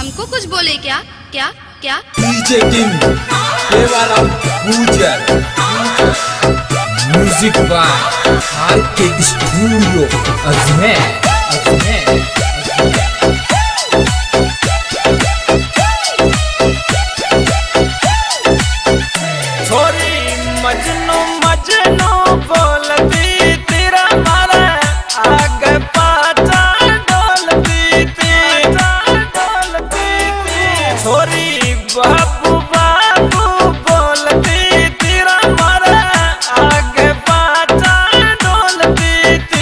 हमको कुछ बोले क्या? क्या क्या? DJ king Devaram Gujar music by RK studio Ajmer Ajmer. मजनू मजनू बोलती तेरा मारा आगे पाचा डोलती थी छोरी बाबू बाबू बोलती तेरा मारा आगे पाचा डोलती थी।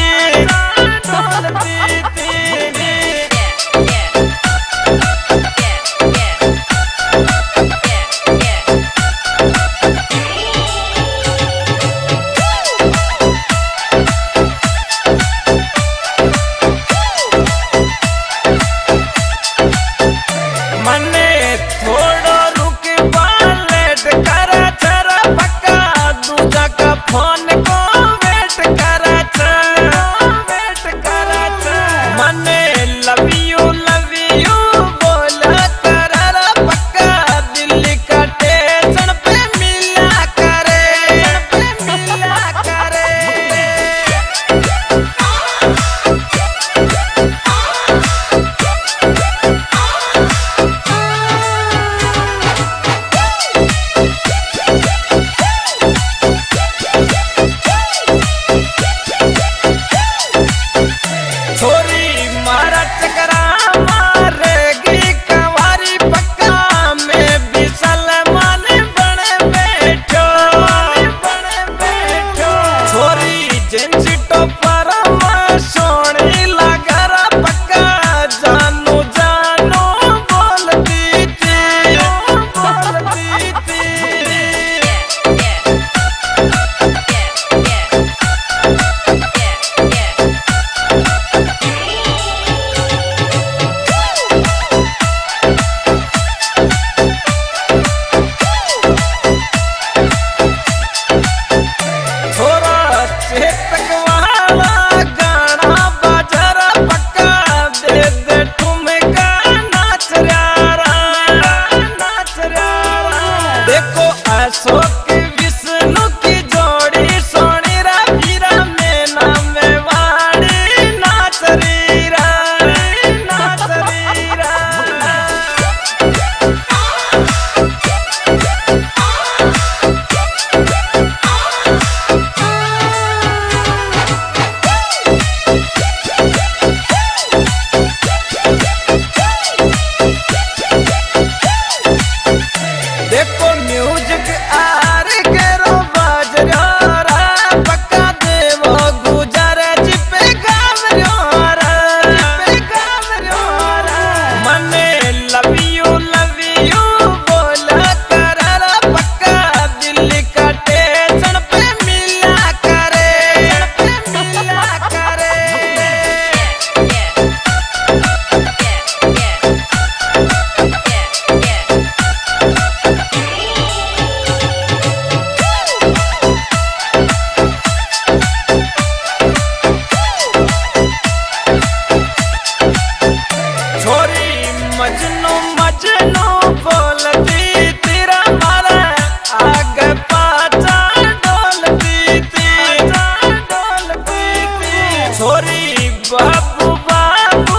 बाबू बाबू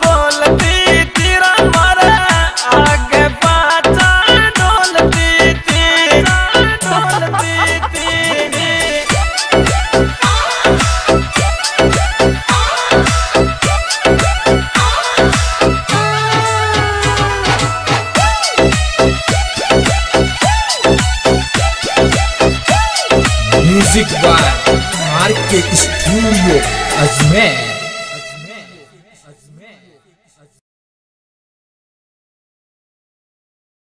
बोलती तेरा मारा आगे पाचा डोलती थी। Music by RK studio Ajmer.